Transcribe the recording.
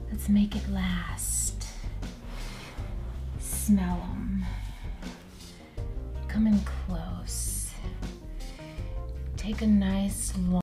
Let's make it last. Smell them. Come in close. Take a nice long